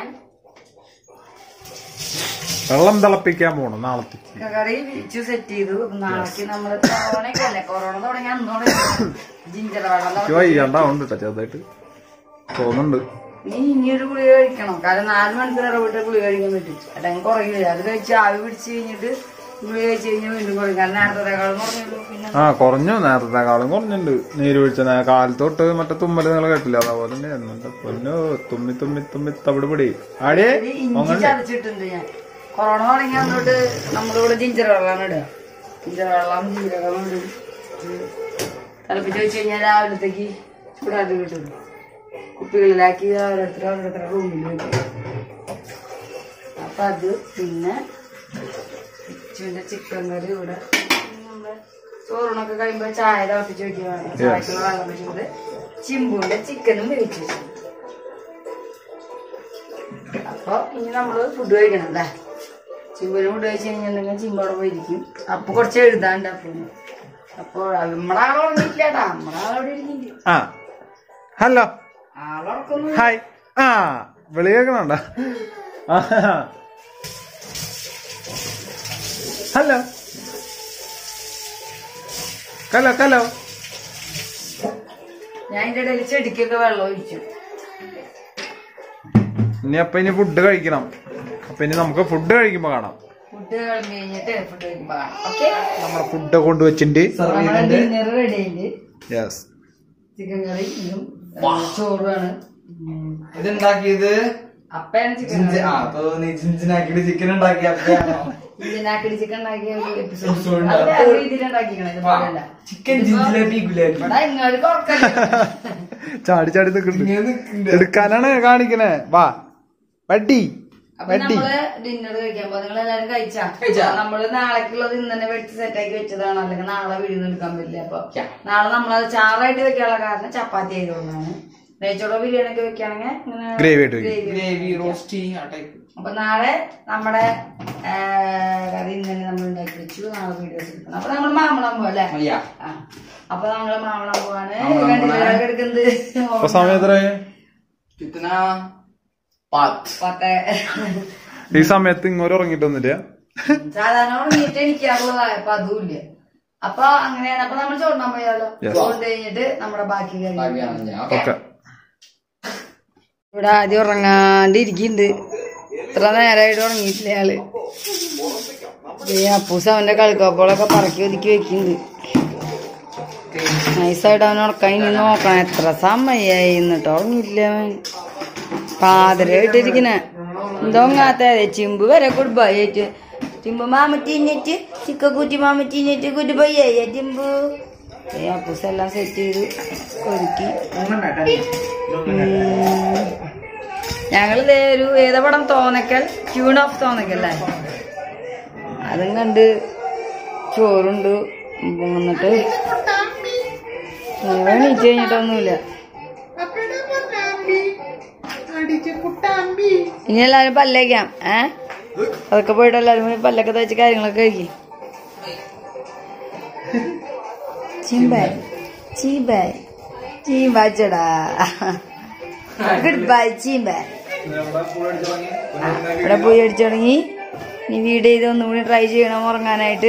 വെള്ളം തിളപ്പിക്കാൻ പോണം. നാളത്തെ കറി വിരിച്ചു സെറ്റ് ചെയ്തു. നാളേക്ക് നമ്മള് കൊറോണയൊക്കെ അല്ലേ. കൊറോണ തുടങ്ങി അന്നോടെ ജിഞ്ചർ വെള്ളം വയ്യാണ്ടാവുണ്ട് ചെറുതായിട്ട് തോന്നുന്നുണ്ട്. നീ ഇനിയൊരു ഗുളിക കഴിക്കണം. കാരണം നാല് മണിക്കൂർ ഇടപെട്ട് ഗുളിക കഴിക്കാൻ പറ്റും. അല്ലെങ്കിൽ കുറയില്ല. അത് കഴിച്ച് ആവി പിടിച്ച് കഴിഞ്ഞിട്ട് ഗുളിക കഴിച്ച് കഴിഞ്ഞാൽ വീണ്ടും കുറയും. കാരണം നേരത്തെക്കാളും കുറഞ്ഞുള്ളൂ. പിന്നെ ആ കുറഞ്ഞു. നേരത്തെക്കാളും കുറഞ്ഞുണ്ട്. നീര് വീഴ്ച കാലത്തോട്ട് മറ്റേ തുമ്മല് നിങ്ങൾ കേട്ടില്ല. അതേപോലെ തന്നെ എന്നിട്ട് പൊന്നോ തുമ്മി തുമ്മി തുമ്മി തവിട് പിടി ആടേ ഇഞ്ചി ചതച്ചിട്ടുണ്ട് ഞാൻ. കൊറോണ തുടങ്ങി അന്നോട്ട് നമ്മളിവിടെ ജിഞ്ചർ വെള്ളമാണ് ഇടുക. ജിഞ്ചർ വെള്ളം ജീരകം ഇടും. തിളപ്പിച്ച് വെച്ച് കഴിഞ്ഞാൽ രാവിലത്തേക്ക് ചൂടായിട്ട് കിട്ടും. കുപ്പികളിലാക്കി ഓരോരുത്തർ ഓരോരുത്തർ റൂമിൽ വെക്കും. അപ്പൊ അത് പിന്നെ ഇച്ചുവിന്റെ ചിക്കൻ കറി ഇവിടെ നമ്മുടെ ചോറിനൊക്കെ കഴിയുമ്പോ ചായ തിളപ്പിച്ച് വെക്കുകയാണ്. ചായക്കുള്ള വെള്ളം വെച്ചത് ചിമ്പുവിന്റെ ചിക്കനും വേവിച്ചു. അപ്പൊ ഇനി നമ്മള് ഫുഡ് കഴിക്കണം അല്ലേ. ചിമ്പുവിന് ഫുഡ് കഴിച്ച് കഴിഞ്ഞിട്ടുണ്ടെങ്കിൽ ചിമ്പോടെ പോയിരിക്കും. അപ്പൊ കുറച്ച് എഴുതാണ്ട്. അപ്പൊ അപ്പൊ നമ്മുടെ ആളോടൊന്നില്ലാട്ടാ. നമ്മുടെ ആളോടെ ഇരിക്കും. ആ ഹലോ ആളോടൊക്കൊന്നും ഹായ്. ആ വിളി കേൾക്കണണ്ട. ഹലോ കലോ കലോ. ഞാൻ ഇതിന്റെ ഇടയിൽ ചെടിക്കൊക്കെ വെള്ളം ഒഴിച്ചു. ഇനി അപ്പൊ ഇനി ഫുഡ് കഴിക്കണം. അപ്പൊ ഇനി നമുക്ക് ഫുഡ് കഴിക്കുമ്പോ കാണാം. ഫുഡ് കഴിഞ്ഞിട്ട് ഫുഡ് കഴിക്കുമ്പോ കാണാം. ഓക്കെ. നമ്മുടെ ഫുഡ് കൊണ്ടുവച്ചിട്ടുണ്ട്. ഡിന്നർ റെഡി ആയിട്ട് യെസ്. ചിക്കൻ കറി ഇതും ചോറാണ്. ഇതുണ്ടാക്കിയത് അപ്പയാണ് ചിക്കൻ ജിഞ്ചിനാക്കിട്ട് ചിക്കൻ ഉണ്ടാക്കിയ അപ്പയാണോ? ഇതിനാക്കിട്ട് ചിക്കൻ ഉണ്ടാക്കിയ എപ്പിസോഡ് രീതിയിലുണ്ടാക്കിക്കണേ. ഇതുപോലെയല്ല ചിക്കൻ ജിഞ്ചിലാക്കി ഇവിടെ ഇങ്ങോട്ട് കുറക്കല്ലേ. ചാടി ചാടി നിൽക്കുന്നുണ്ട്. എടുക്കാനാണ് കാണിക്കണേ. വാ വട്ടി. അപ്പൊ നമ്മള് ഡിന്നർ കഴിക്കാൻ പോ. നിങ്ങൾ എല്ലാരും കഴിച്ചാ? നമ്മള് നാളേക്കുള്ളത് ഇന്ന് തന്നെ വെട്ടി സെറ്റാക്കി വെച്ചതാണ്. അല്ലെങ്കിൽ നാളെ വീഡിയോ എടുക്കാൻ പറ്റില്ല. അപ്പൊ നാളെ നമ്മളത് ചാറായിട്ട് വെക്കാനുള്ള കാരണം ചപ്പാത്തി ആയതുകൊണ്ടാണ്. നെയ്ച്ചോറോ ബിരിയാണി ഒക്കെ വെക്കുകയാണെങ്കിൽ ഇങ്ങനെ ഗ്രേവി റോസ്റ്റ്. അപ്പൊ നാളെ നമ്മുടെ കറി ഇന്ന് തന്നെ നമ്മൾ ഉണ്ടാക്കി വെച്ചു. നാളെ വീഡിയോസ് എടുക്കണം. അപ്പൊ നമ്മള് മാമണം പോലെ അപ്പൊ നമ്മള് മാമണം പോവാണ്. എടുക്കുന്നത് സമയത്ത് ഈ സമയത്ത് ഇങ്ങോട്ട് ഉറങ്ങിട്ടൊന്നുമില്ല. സാധാരണ ഉറങ്ങിയിട്ട് എനിക്കാറുള്ളതായ അപ്പൊ അതുമില്ല. അപ്പൊ അങ്ങനെയാണ്. അപ്പൊ നമ്മൾ ചോറിനാൻ പോയാലോ. ചോറ് കഴിഞ്ഞിട്ട് നമ്മുടെ ബാക്കി കാര്യം. ഇവിടെ ആദ്യം ഉറങ്ങാണ്ടിരിക്കുന്നുണ്ട്. ഇത്ര നേരമായിട്ട് ഉറങ്ങിയിട്ടില്ല ആള്. അപ്പൂസ് അവന്റെ കളിക്കോപ്പുകളൊക്കെ പറക്കി ഒതുക്കി വെക്കുന്നുണ്ട്. നൈസായിട്ട് അവൻ ഉറക്കാൻ ഇനി നോക്കണം. എത്ര സമയായി എന്നിട്ട് ഉറങ്ങിയില്ല അവൻ. പാതിരായിട്ടിരിക്കണേ എന്തോങ്ങാത്ത ചിമ്പ് വരെ ഗുഡ് ബൈ ആയിട്ട്. ചിമ്പ് മാമറ്റീന്നിട്ട് ചിക്കൂറ്റി മാമറ്റീന്നിട്ട് ഗുഡ് ബൈ ആയി ചിമ്പു. ഏ അപ്പൂസ് എല്ലാം സെറ്റ് ചെയ്ത് ഒരുക്കി. ഞങ്ങളിതേ ഒരു ഏതാ പടം തോന്നക്കൽ ട്യൂൺ ഓഫ് തോന്നക്കല്ലേ അതും കണ്ട് ചോറുണ്ട്. എന്നിട്ട് എണീറ്റ് കഴിഞ്ഞിട്ടൊന്നുമില്ല. ഇനി എല്ലാരും പല്ലേക്കാം. ഏ അതൊക്കെ പോയിട്ട് എല്ലാരും കൂടി പല്ലൊക്കെ തേച്ച് കാര്യങ്ങളൊക്കെ കഴിക്കും. ചീമ്പായ് ചീമ്പായ് ചീമ്പാച്ചടാ ഗുഡ് ബൈ ചീമ്പായ്. ഇവിടെ പോയി അടിച്ചു തുടങ്ങി. ഇനി വീഡിയോ ചെയ്ത് ഒന്നും കൂടി ട്രൈ ചെയ്യണം ഉറങ്ങാനായിട്ട്.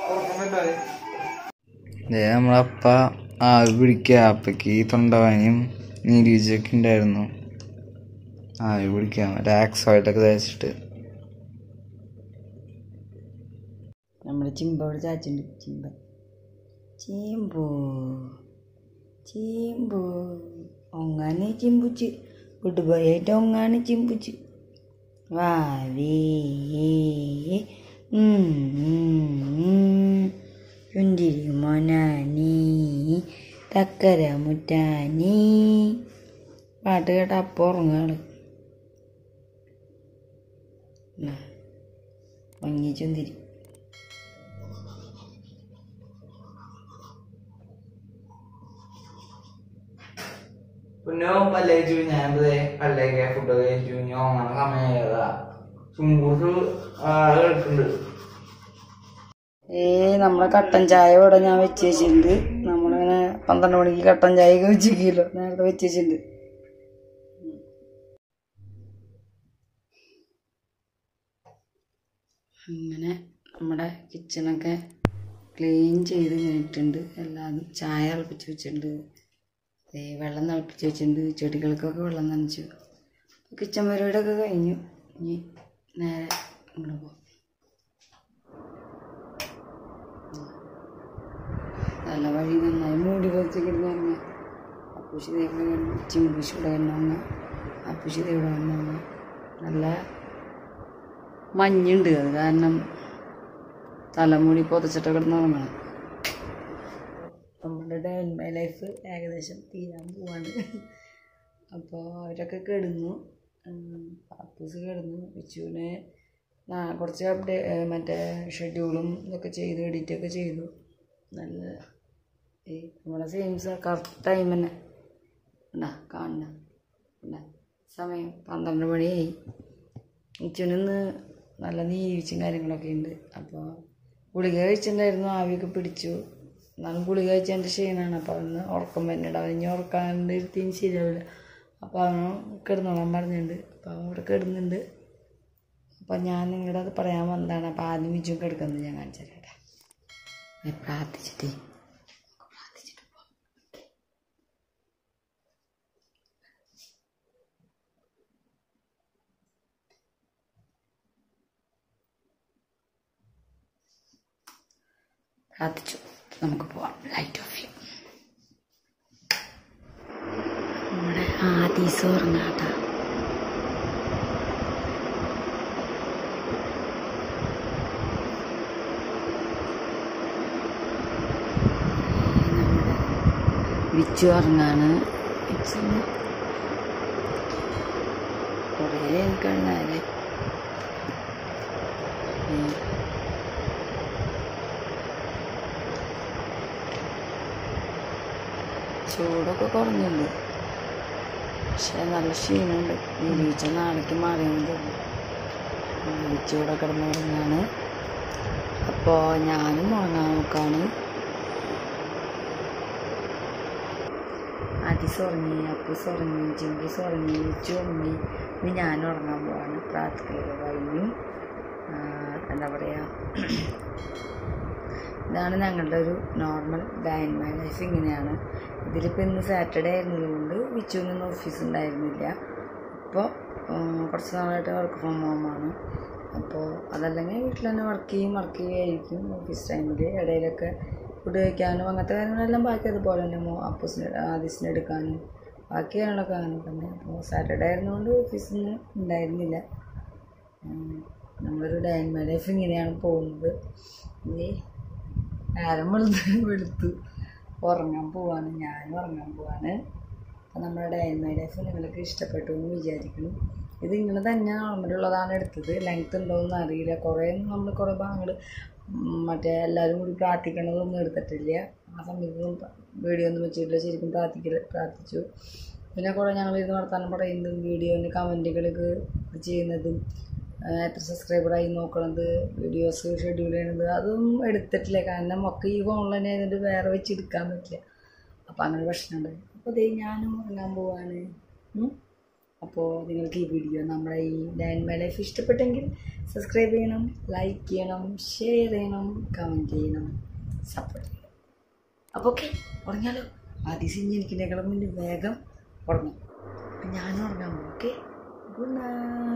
നമ്മളപ്പ ആവി പിടിക്കുക. അപ്പക്ക് തൊണ്ടവാനും നീരീച്ചൊക്കെ ഉണ്ടായിരുന്നു. ആവി പിടിക്കാം രാക്സായിട്ടൊക്കെ തേച്ചിട്ട്. നമ്മുടെ ചിമ്പ അവിടെ ചാച്ചുണ്ട്. ചിമ്പ ചീമ്പു ചീമ്പു ഒങ്ങാനെ ചിമ്പുച്ച് ഗുഡ് ബൈ ആയിട്ട് ഒങ്ങാനെ ചിമ്പുച്ച് വാവേ ചുണ്ടിരി മോനാനി തക്കര മുറ്റാനി. പാട്ട് കേട്ട അപ്പം ഉറങ്ങാണ്. ഒങ്ങി ചുന്തിരി പിന്നെ പല്ലേച്ചു. ഞാൻ പല്ലേക്ക് ഫുഡ് കഴിച്ചു. ഇനി ഓങ്ങണ സമയതാ ചുമ്പൂട്ട് എടുക്കുന്നുണ്ട്. ഏ നമ്മളെ കട്ടൻ ചായ ഇവിടെ ഞാൻ വെച്ച് വെച്ചിട്ടുണ്ട്. നമ്മളിങ്ങനെ പന്ത്രണ്ട് മണിക്ക് കട്ടൻ ചായ ഒക്കെ വെച്ചിരിക്കല്ലോ നേരത്തെ വെച്ച് വെച്ചിട്ടുണ്ട്. അങ്ങനെ നമ്മുടെ കിച്ചണൊക്കെ ക്ലീൻ ചെയ്ത് കഴിഞ്ഞിട്ടുണ്ട്. എല്ലാതും ചായ തിളപ്പിച്ച് വെച്ചിട്ടുണ്ട്. വെള്ളം തിളപ്പിച്ച് വെച്ചിട്ടുണ്ട്. ചെടികൾക്കൊക്കെ വെള്ളം നനച്ചു. കിച്ചൺ പരിപാടിയൊക്കെ കഴിഞ്ഞു. ഇനി നേരെ ഇങ്ങോട്ട് പോകാം. നല്ല വഴി നന്നായി മൂടി പറിച്ച് കിടന്ന് പറഞ്ഞാൽ അപ്പൂശി ദേവിടെ കിടന്നു. ചിമ്പൂശി ഇവിടെ കിടന്നു. അപ്പൂശി ദേവിടെ കിടന്നു. നല്ല മഞ്ഞുണ്ട്. അത് കാരണം തലമുടി പൊതച്ചിട്ട് കിടന്ന് ഉറങ്ങണം. നമ്മുടെ ഡേ ഇൻ മൈ ലൈഫ് ഏകദേശം തീരാൻ പോവാണ്. അപ്പോൾ അവരൊക്കെ കിടന്നു. അപ്പൂസ് കിടന്നു. വിച്ചുവിനെ കുറച്ച് അപ്ഡേ മറ്റേ ഷെഡ്യൂളും ഇതൊക്കെ ചെയ്തു എഡിറ്റൊക്കെ ചെയ്തു. നല്ല ഈ നമ്മുടെ സെയിംസ് കറക്റ്റ് ടൈം തന്നെ ഉണ്ടാ കാണുന്ന ഉണ്ടാ സമയം പന്ത്രണ്ട് മണിയായി. വിച്ചുവിനിന്ന് നല്ല നീരിച്ചും കാര്യങ്ങളൊക്കെ ഉണ്ട്. അപ്പോൾ ഗുളിക കഴിച്ചിട്ടുണ്ടായിരുന്നു. ആവിയൊക്കെ പിടിച്ചു. എന്നാലും ഗുളിക കഴിച്ചതിൻ്റെ ക്ഷീണമാണ്. അപ്പോൾ അവന് ഉറക്കം വരുന്നുണ്ട്. അവൻ ഇനി ഉറക്കാണ്ട് ഇരുത്തിയും ശരിയാവില്ല. അപ്പോൾ അവന് കിടന്നോളാൻ പറഞ്ഞിട്ടുണ്ട്. അപ്പോൾ അവൻ ഇവിടെ കിടന്നുണ്ട്. അപ്പോൾ ഞാൻ നിങ്ങളുടെ അത് പറയാൻ വന്നതാണ്. അപ്പോൾ ആദ്യം വിജു കിടക്കുന്നത് ഞാൻ കാണിച്ചു തരാട്ടെ. പ്രാർത്ഥിച്ചിട്ട് പ്രാർത്ഥിച്ചിട്ട് പ്രാർത്ഥിച്ചു. നമുക്ക് പോവാം. ലൈറ്റ് ഓഫ് ചെയ്യും. നമ്മുടെ ആദീസ് ഉറങ്ങാട്ടാ. വിച്ചു ഉറങ്ങാണ്. വിച്ചിന് കുറേ എനിക്കുണ്ടായാലേ ചൂടൊക്കെ കുറഞ്ഞുണ്ട്. പക്ഷെ നല്ല ക്ഷീണമുണ്ട്. നിരീച്ച നാളേക്ക് മാറിയെന്ന് തോന്നുന്നു. വിച്ചൂടെ കിടന്ന് ഉറങ്ങാണ്. അപ്പോൾ ഞാനും ഉറങ്ങാൻ നോക്കാണ്. ആദീസ് ഉറങ്ങി, അപ്പൂസ് ഉറങ്ങി, ചിമ്പൂസ് ഉറങ്ങി, വിച്ചു ഉറങ്ങി. ഇനി ഞാൻ ഉറങ്ങാൻ പോവാണ്. പ്രാർത്ഥനയൊക്കെ കഴിഞ്ഞു. എന്താ പറയുക, ഇതാണ് ഞങ്ങളുടെ ഒരു normal day in my life. ഇങ്ങനെയാണ്. ഇതിലിപ്പോൾ ഇന്ന് സാറ്റർഡേ ആയിരുന്നതുകൊണ്ട് വിച്ചുവിനൊന്നും ഓഫീസ് ഉണ്ടായിരുന്നില്ല. ഇപ്പോൾ കുറച്ച് നാളായിട്ട് വർക്ക് ഫ്രം ഹോമാണ്. അപ്പോൾ അതല്ലെങ്കിൽ വീട്ടിൽ തന്നെ വർക്ക് ചെയ്യും വർക്ക് ചെയ്യുകയായിരിക്കും ഓഫീസ് ടൈമിൽ. ഇടയിലൊക്കെ ഫുഡ് കഴിക്കാനും അങ്ങനത്തെ കാര്യങ്ങളെല്ലാം ബാക്കി അതുപോലെ തന്നെ അപ്പൂസിന് ആദീസിന് എടുക്കാനും ബാക്കി കാര്യങ്ങളൊക്കെ അങ്ങനെ തന്നെ. അപ്പോൾ സാറ്റർഡേ ആയിരുന്നുകൊണ്ട് ഓഫീസിൽ നിന്ന് ഉണ്ടായിരുന്നില്ല. നമ്മളൊരു ഡേ ഇൻ മൈ ലൈഫ് ഇങ്ങനെയാണ് പോകുന്നത്. ഇനി നേരം വെളുത്ത് വെളുത്തു ഉറങ്ങാൻ പോവാണ്, ഞാനും ഉറങ്ങാൻ പോവാണ്. അപ്പോൾ നമ്മുടെ ഡേ ഇൻ മൈ ലൈഫ് നിങ്ങൾക്ക് ഇഷ്ടപ്പെട്ടു എന്ന് വിചാരിക്കുന്നു. ഇത് ഇങ്ങനെ തന്നെ നോർമലുള്ളതാണ് എടുത്തത്. ലെങ്ത് ഉണ്ടോയെന്ന് അറിയില്ല. കുറേ നമ്മൾ കുറേ ഭാഗങ്ങൾ മറ്റേ എല്ലാവരും കൂടി പ്രാർത്ഥിക്കണതൊന്നും എടുത്തിട്ടില്ല. ആ സമയത്തൊന്നും വീഡിയോ ഒന്നും വെച്ചിട്ടില്ല. ശരിക്കും പ്രാർത്ഥിക്കൽ പ്രാർത്ഥിച്ചു. പിന്നെ കുറേ ഞങ്ങളിരുന്ന് വർത്താനം പറയുന്നതും വീഡിയോൻ്റെ കമൻറ്റുകളൊക്കെ ചെയ്യുന്നതും എത്ര സബ്സ്ക്രൈബറായി നോക്കണത് വീഡിയോസ് ഷെഡ്യൂൾ ചെയ്യണത് അതൊന്നും എടുത്തിട്ടില്ല. കാരണം ഒക്കെ ഈ ഓൺലൈൻ ആയതുകൊണ്ട് വേറെ വെച്ച് എടുക്കാൻ പറ്റില്ല. അപ്പോൾ അങ്ങനെ പ്രശ്നമുണ്ട്. അപ്പോൾ അതേ ഞാനും ഉറങ്ങാൻ പോവാണ്. അപ്പോൾ നിങ്ങൾക്ക് ഈ വീഡിയോ നമ്മുടെ ഈ ഡേ ഇൻ മൈ ലൈഫ് ഇഷ്ടപ്പെട്ടെങ്കിൽ സബ്സ്ക്രൈബ് ചെയ്യണം, ലൈക്ക് ചെയ്യണം, ഷെയർ ചെയ്യണം, കമൻറ്റ് ചെയ്യണം, സപ്പോർട്ട് ചെയ്യണം. അപ്പോൾ ഓക്കെ ഉറങ്ങിയാലോ. ആദ്യം സിഞ്ഞിരിക്കുന്നതിനേക്കാളും മുന്നേ വേഗം ഉറങ്ങും. ഞാനും ഉറങ്ങാൻ പോകും. Okay good night.